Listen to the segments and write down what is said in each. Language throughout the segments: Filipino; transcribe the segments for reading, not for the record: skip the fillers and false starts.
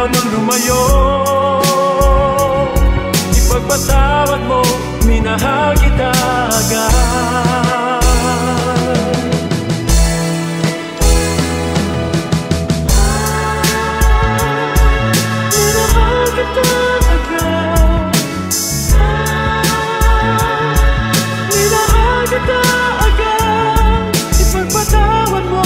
mang lumayo. Ipagpatawad mo, minahal kita agad. Minahal kita agad. Minahal kita agad. Ipagpatawad mo.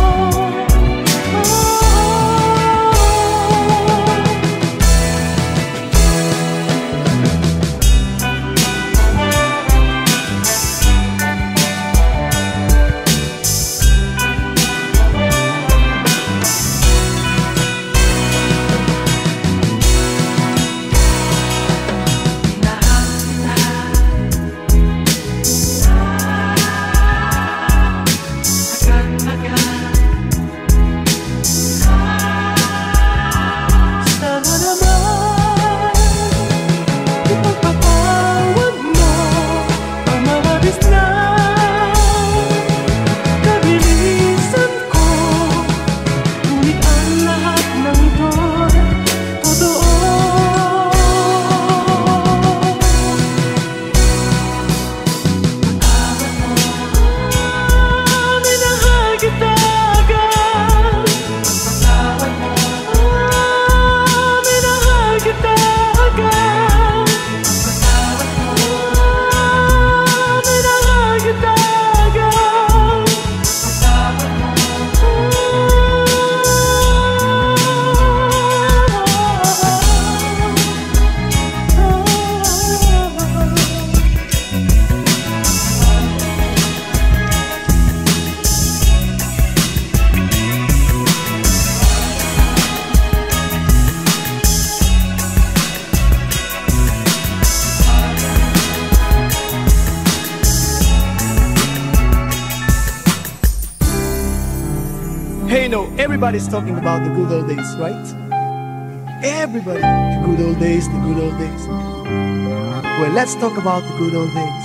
Hey, no, everybody's talking about the good old days, right? Everybody, the good old days, the good old days. Well, let's talk about the good old days.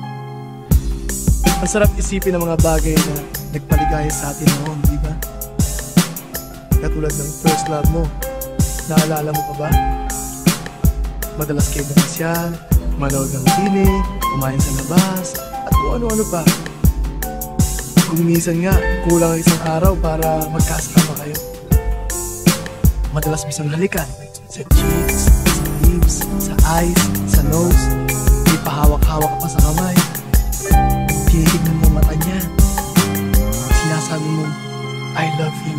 Ang sarap isipin ng mga bagay na nagpaligaya sa atin noon, di ba? Katulad ng first love mo, naalala mo pa ba? Madalas kayo namasyal, manood ng sine, kumain sa labas, at kung ano-ano pa. Kung minsan nga, kulang ang isang araw para magkasama kayo. Madalas misang halikan sa cheeks, sa lips, sa eyes, sa nose. Di pa hawak-hawak pa sa kamay. Tinitignan mo mata niya. Sinasabi mo, I love you.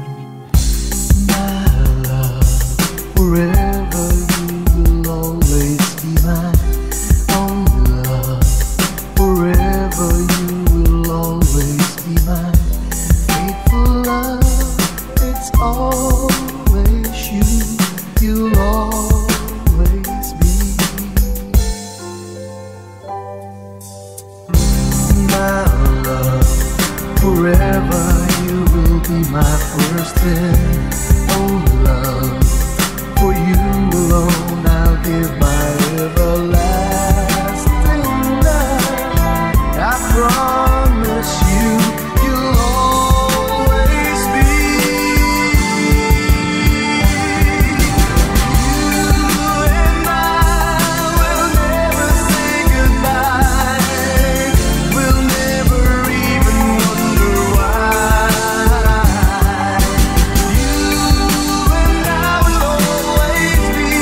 My love, forever you will always be mine. Only love, forever you will always be mine. Faithful love, it's always you. You'll always be. My love, forever you will be my first and only love. For you alone I'll give my everlasting love. I promise you, you'll always be. You and I will never say goodbye. We'll never even wonder why. You and I will always be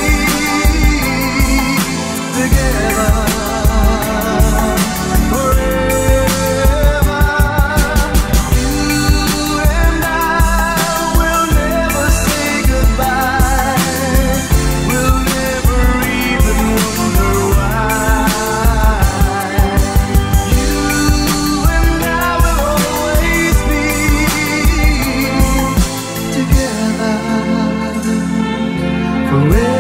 together forever. You and I will never say goodbye. We'll never even wonder why. You and I will always be together forever.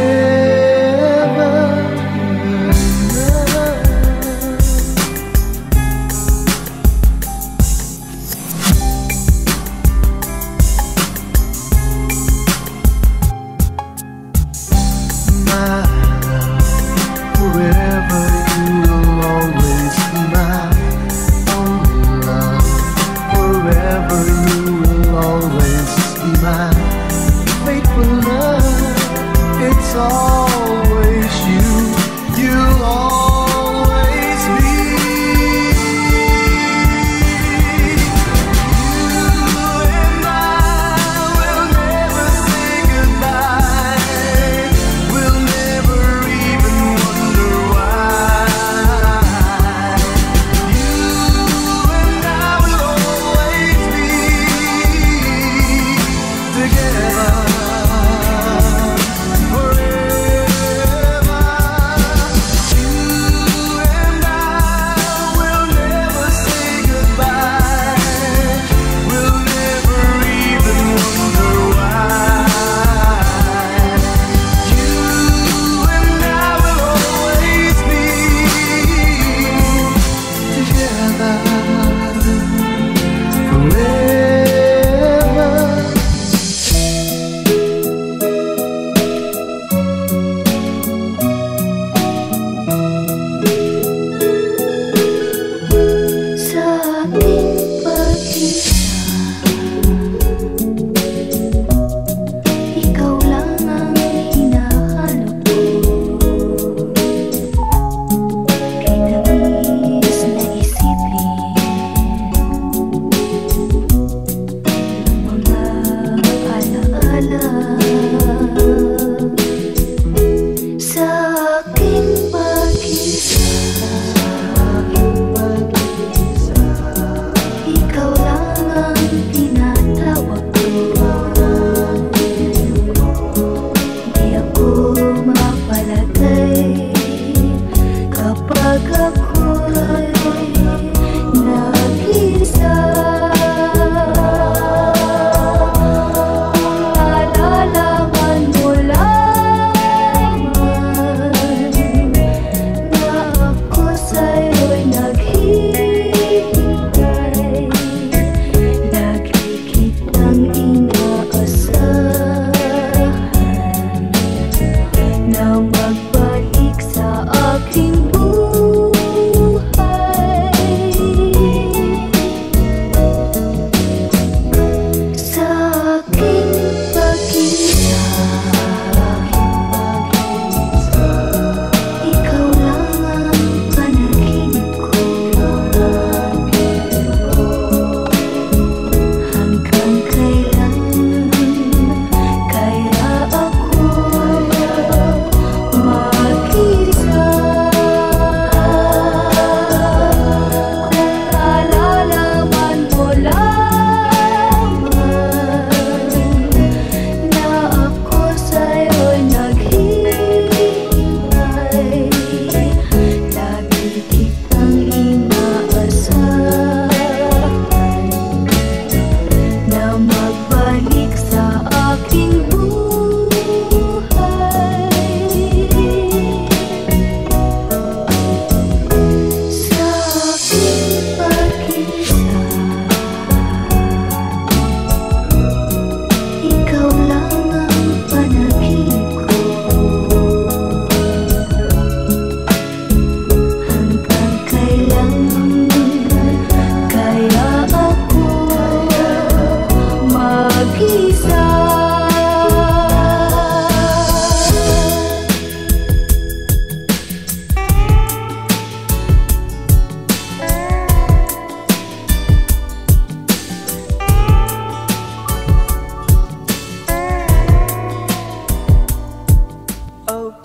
My love, forever you will always be mine. Only love, forever you will always be mine. Faithful love.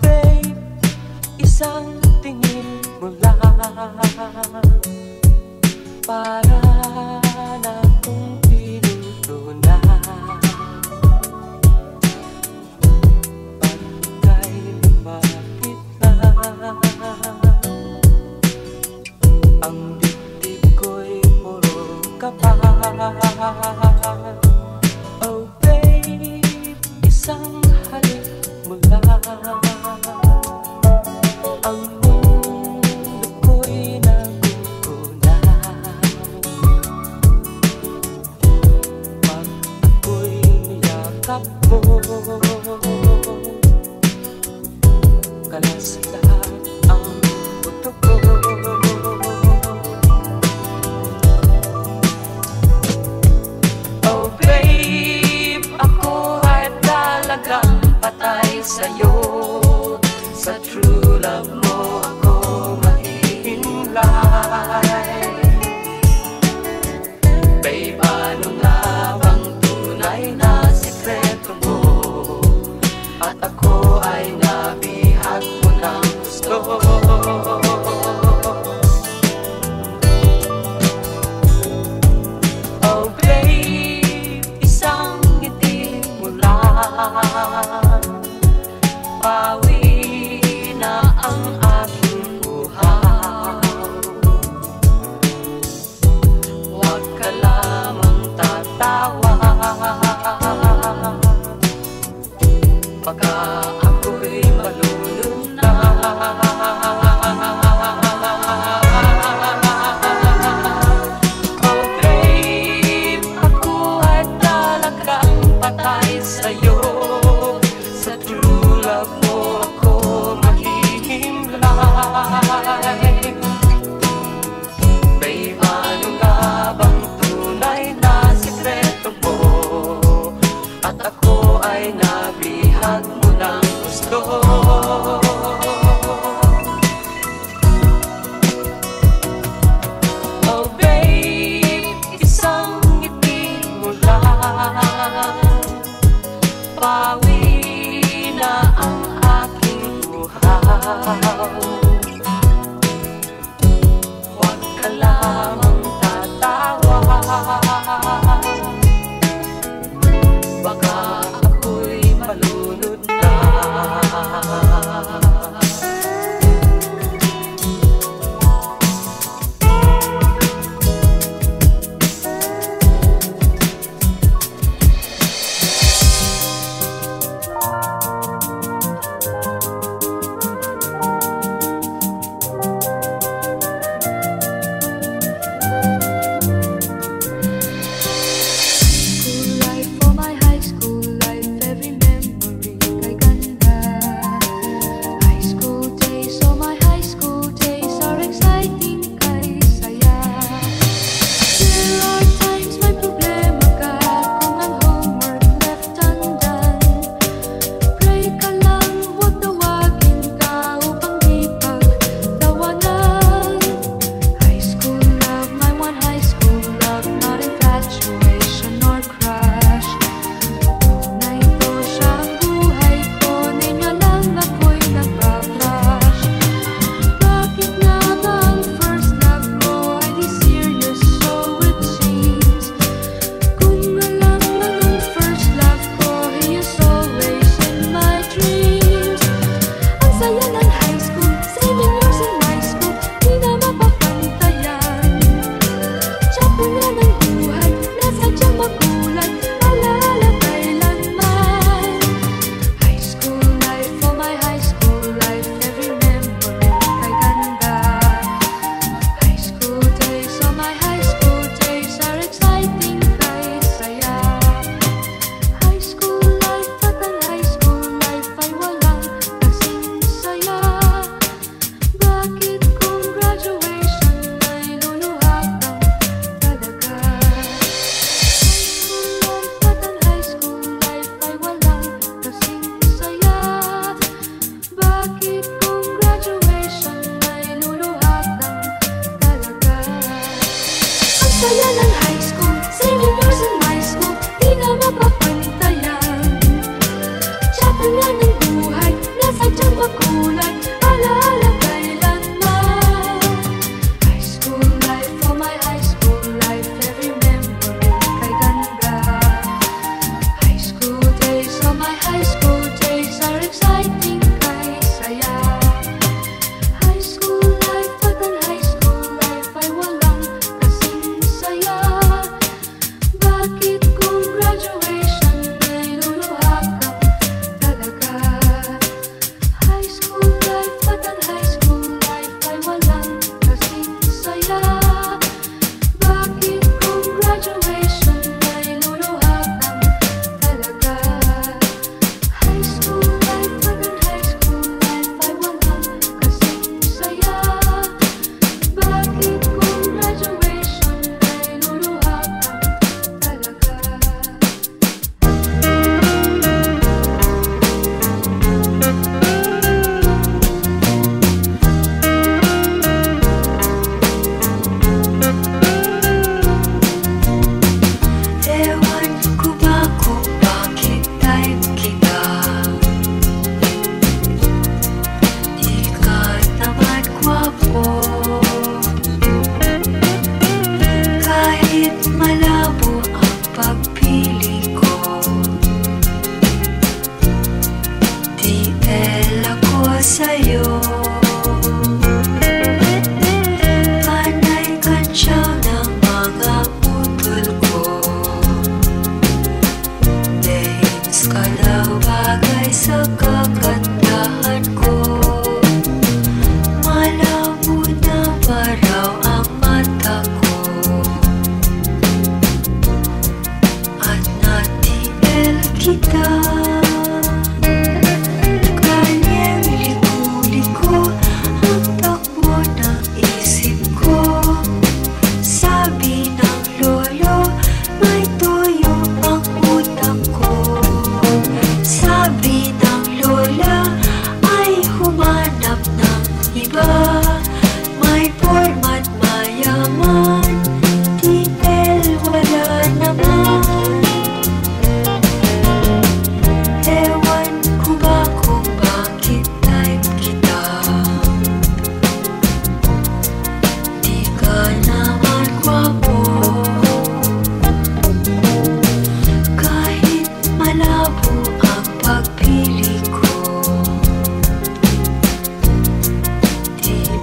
babe, isang tingin mo lang para na kung tinutunan. Pag ika'y lumapit na, ang dibdib ko'y puro kapal. Oh babe, isang halik mo lang, ang mundo ko'y nagugunaw. Pag ako'y niyakap mo, kalas lahat ang buto ko. Oh babe, ako ay talagang patay sa'yo. Sa true love mo ako mahihimlay. Babe, ano nga bang tunay na sikreto mo? At ako ay nabihag mo ng gusto. Oh babe, isang ngiti mo lang, pawi na ang aking buhaw. Huwag ka lamang tatawa, baka ako'y malulun na. Oh babe, ako ay talagang patay sa'yo. Sa true love mo ako mahihimlay. Babe, ano nga bang tunay na sikreto mo? At ako ay nabihag mo ng gusto. Oh babe, isang ngiti mo lang, pawi na ang aking buhaw. Huwag ka lamang tatawa, baka ako'y malunod na. Saya ba may format mayaman? Detail wala naman. Ewan ko ba kung bakit type kita? Di ka naman gwapo. Kahit malabo ang pagpili ko, di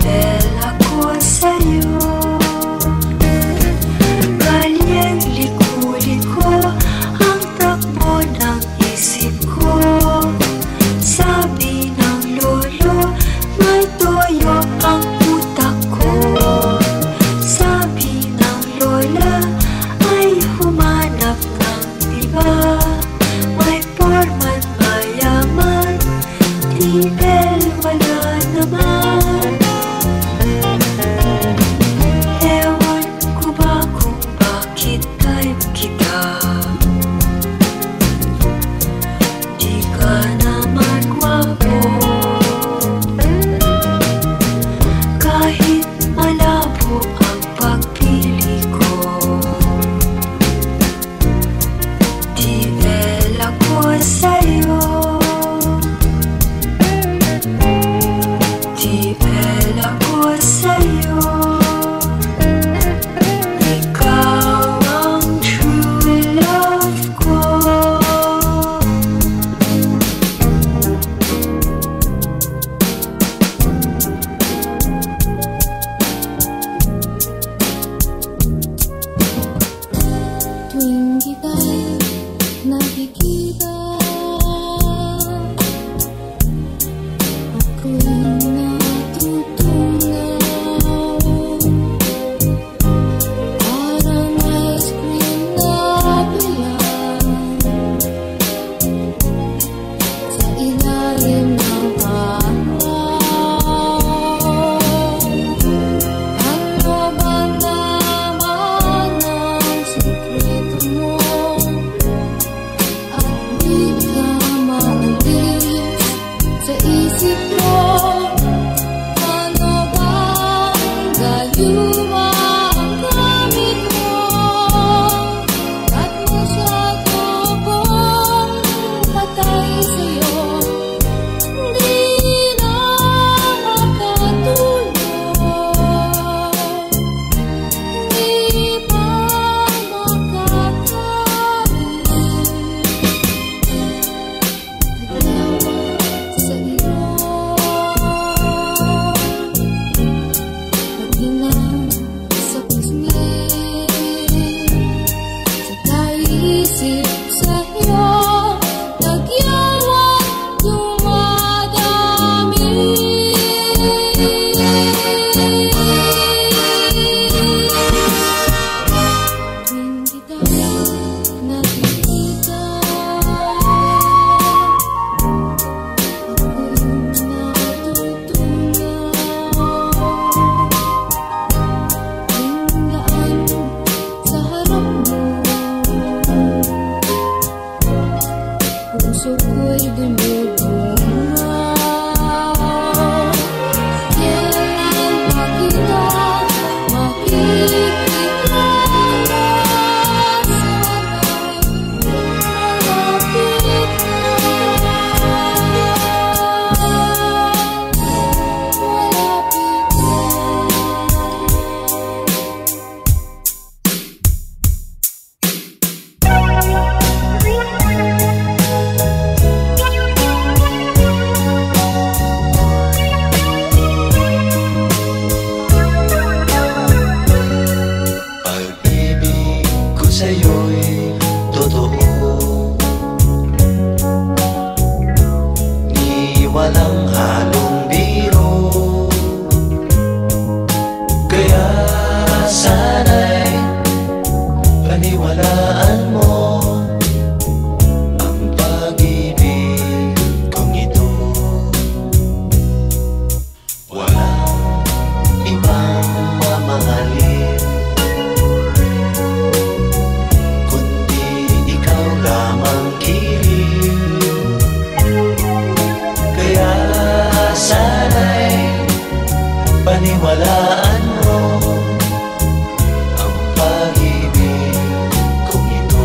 Paniwalaan mo ang pag-ibig kong ito.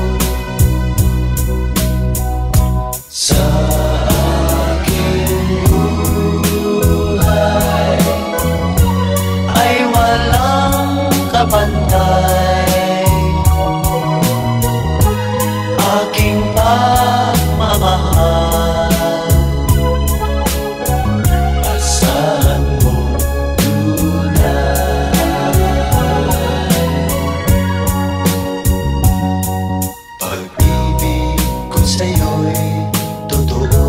Sa aking buhay ay walang kapantay. Aking pagmamahal, asahan mo tunay. Pag-ibig ko sa'yo'y totoo,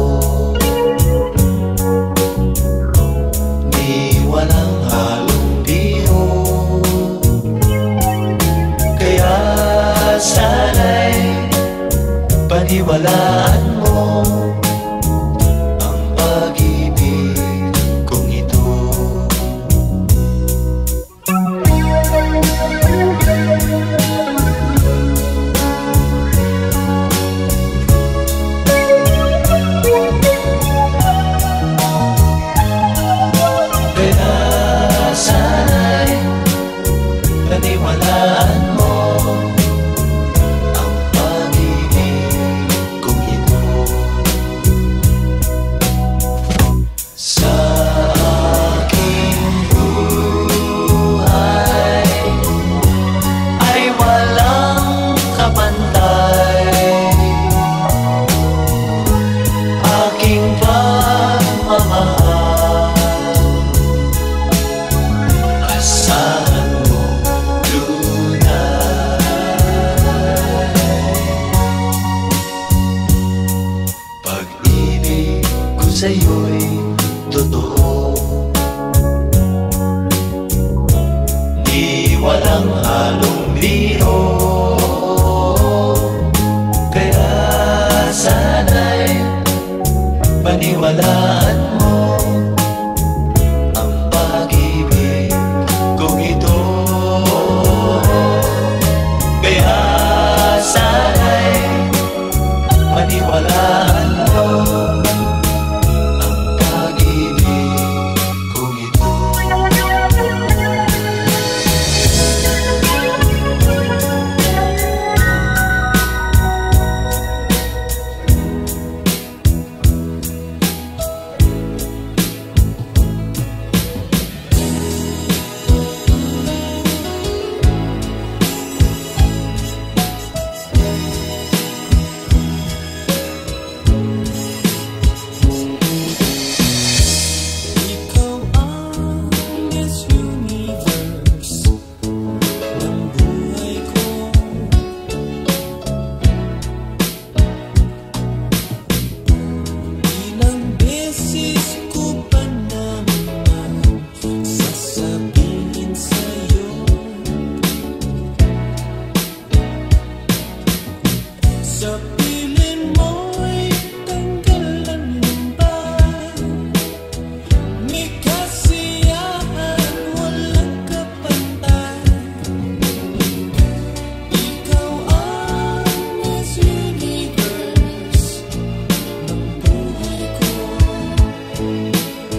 di walang halong biro. Kaya sana'y paniwalaan mo ang pag-ibig kong ito. Kaya sana'y paniwalaan mo ang pag-ibig kong ito. Sa aking buhay ay walang kapantay. Aking pagmamahal, asahan mo tunay. Pag-ibig ko sa'yo'y totoo, di walang halong biro. Kaya sana'y paniwalaan mo ang pag-ibig kong ito. Kaya sana'y paniwalaan mo ang pag-ibig kong ito. Ikaw ang Miss Universe ng buhay ko. Ilang beses ko pa naman sasabihin sa'yo, sa piling mo'y tanggalan ba? May kasiyahan, walang kapantay. Ikaw ang Miss Universe ng buhay ko.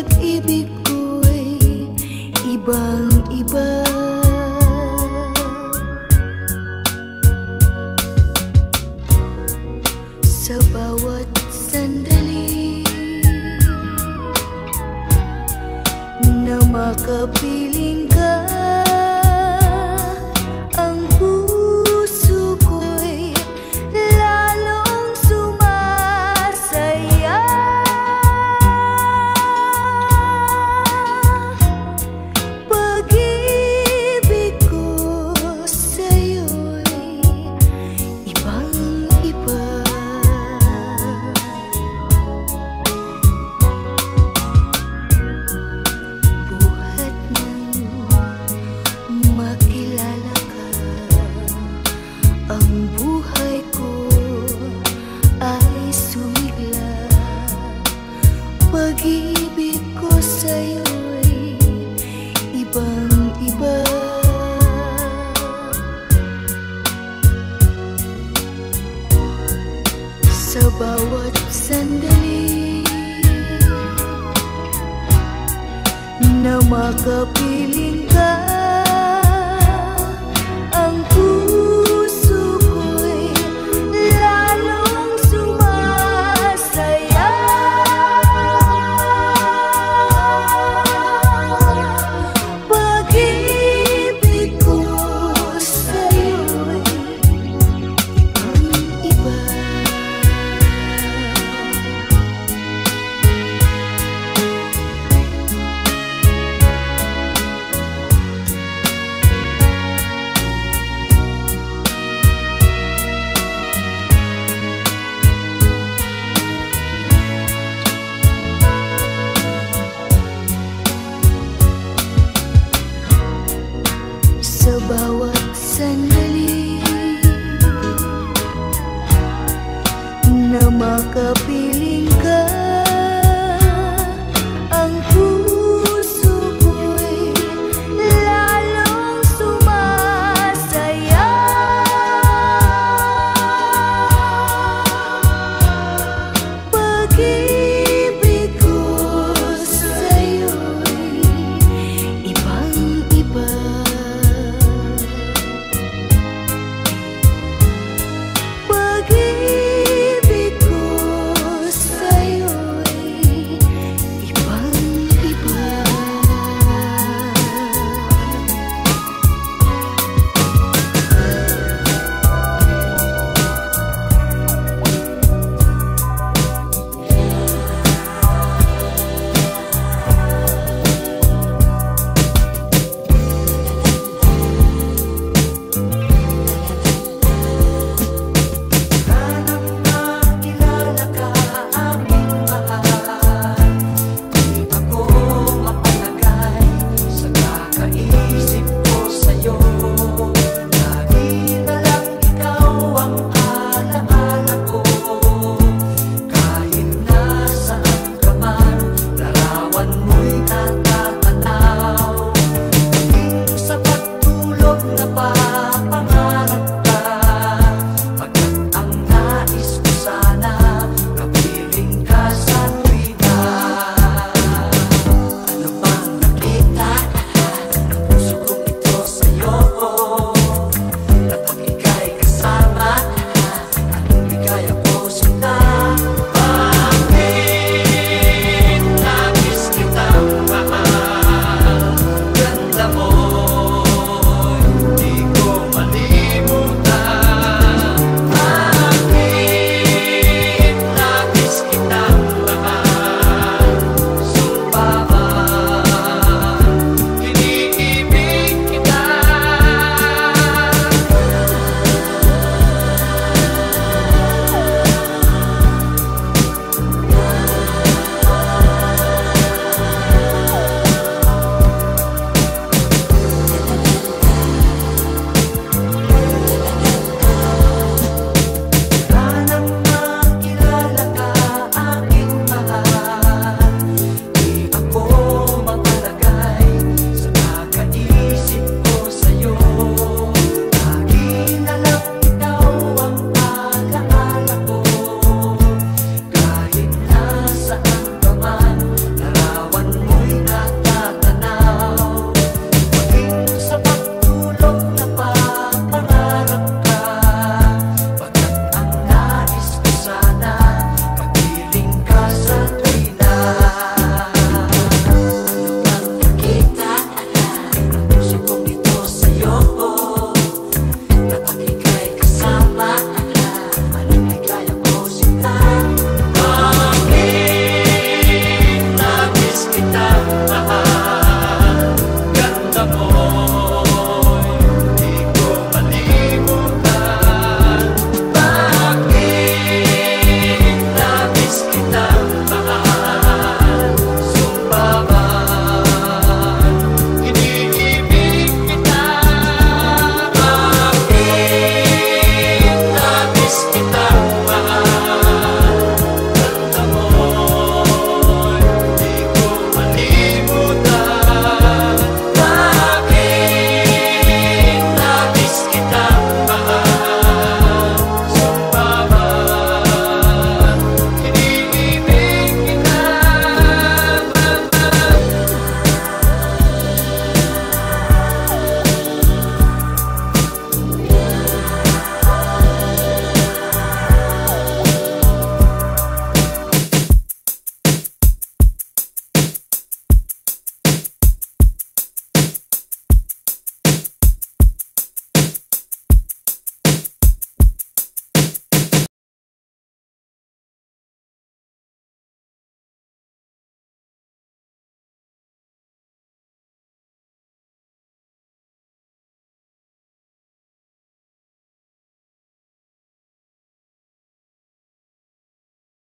pag-ibig ko'y ibang-iba. Sa bawat sandali na makapiling ka, ang puso ko'y lalong sumasaya. Pag-ibig ko sa'yo'y ibang-iba. Buhat nang makilala ka, ang buhay ko ay sumigla. Pag-ibig ko sa'yo'y ibang-iba. Sa bawat sandali na makapiling ka,